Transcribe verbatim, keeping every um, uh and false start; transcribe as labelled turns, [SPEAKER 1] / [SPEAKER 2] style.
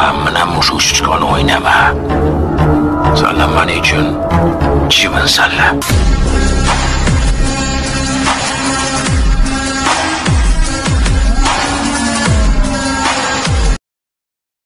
[SPEAKER 1] man bilan mushuk-sichqon o'ynama. Sanlar men uchun jibin sanlar.